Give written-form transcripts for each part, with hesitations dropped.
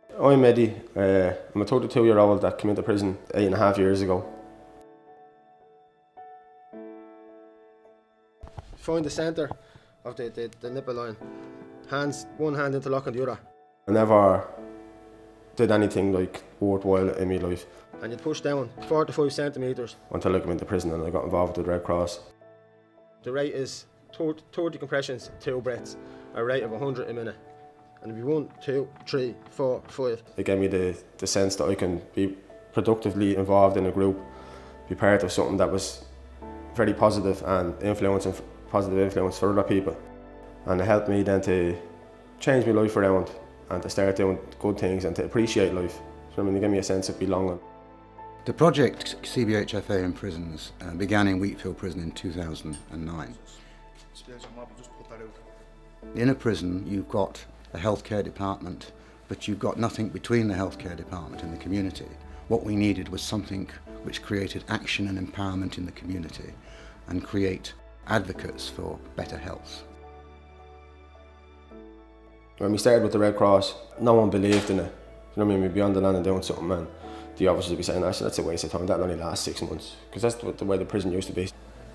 I'm Eddie. I'm a 32-year-old that came into prison 8.5 years ago. Find the centre of the nipple line. One hand interlocking the other. I never did anything like worthwhile in my life. And you'd push down 45 centimetres until I came into prison and I got involved with the Red Cross. The rate is 30 compressions, 2 breaths, a rate of 100 a minute. And it'd be 1, 2, 3, 4, 5. It gave me the sense that I can be productively involved in a group, be part of something that was very positive and positive influence for other people. And it helped me then to change my life around and to start doing good things and to appreciate life. So I mean, it gave me a sense of belonging. The project CBHFA in Prisons began in Wheatfield Prison in 2009. In a prison, you've got a healthcare department, but you've got nothing between the healthcare department and the community. What we needed was something which created action and empowerment in the community and create advocates for better health. When we started with the Red Cross, no one believed in it. You know what I mean? We'd be on the land and doing something, and the officers would be saying, actually, that's a waste of time, that'll only last 6 months. Because that's the way the prison used to be.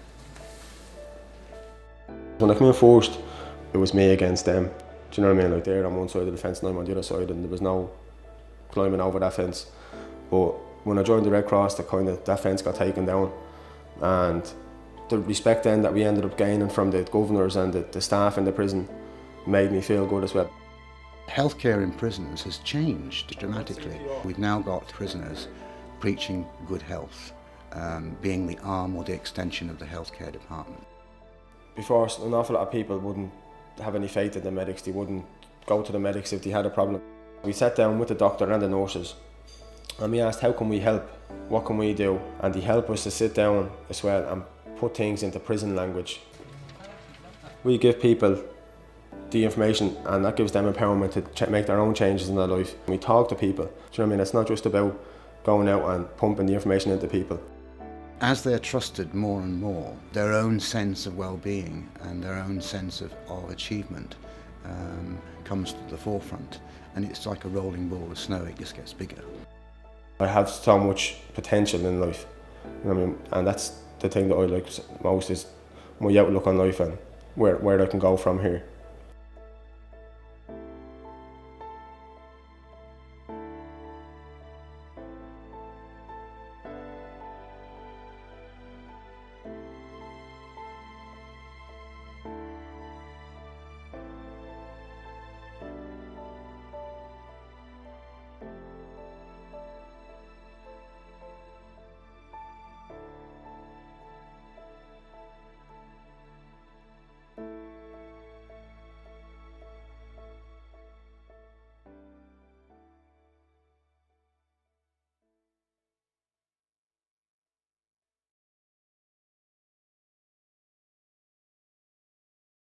When I came in first, it was me against them. Do you know what I mean? Like, they're on one side of the fence and I'm on the other side, and there was no climbing over that fence. But when I joined the Red Cross, that fence got taken down, and the respect then that we ended up gaining from the governors and the staff in the prison made me feel good as well. Healthcare in prisons has changed dramatically. We've now got prisoners preaching good health, being the arm or the extension of the healthcare department. Before, an awful lot of people wouldn't have any faith in the medics. They wouldn't go to the medics if they had a problem. We sat down with the doctor and the nurses and we asked, how can we help? What can we do? And they helped us to sit down as well and put things into prison language. We give people the information and that gives them empowerment to make their own changes in their life. We talk to people. Do you know what I mean? It's not just about going out and pumping the information into people. As they're trusted more and more, their own sense of well-being and their own sense of achievement comes to the forefront, and it's like a rolling ball of snow, it just gets bigger. I have so much potential in life, you know what I mean? And that's the thing that I like most, is my outlook on life and where I can go from here.